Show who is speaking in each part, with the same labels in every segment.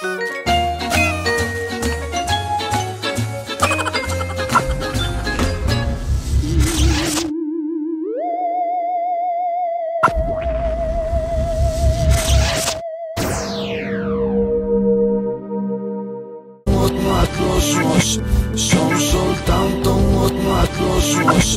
Speaker 1: Sono soltanto un matlos.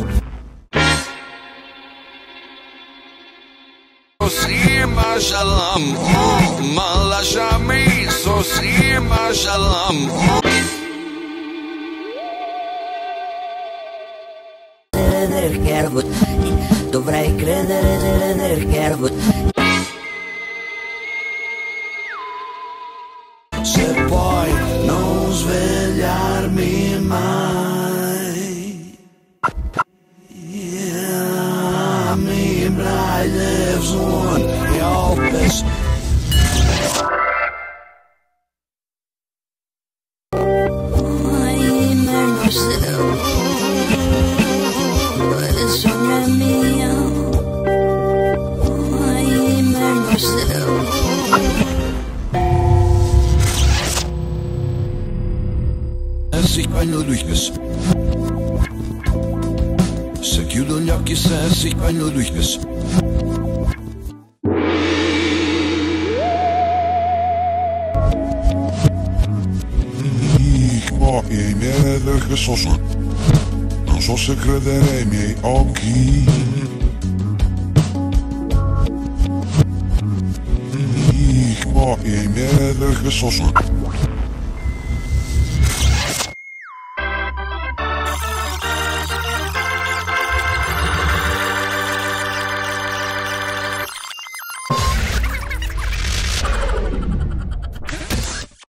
Speaker 1: Sosima shalom, ma lasciami sosima shalom.
Speaker 2: Del Kerwood, dovrei credere del Kerwood.
Speaker 1: Se poi non svegliarmi mai, mi blij lives on your best.
Speaker 2: Il sogno è mio,
Speaker 1: Si bagno durchbiss. Se chiudo gli occhi se si bagno durchbiss.
Speaker 3: Ik ho i miei geschossen. Non so se credere ai miei occhi. Ik ho i miei geschossen.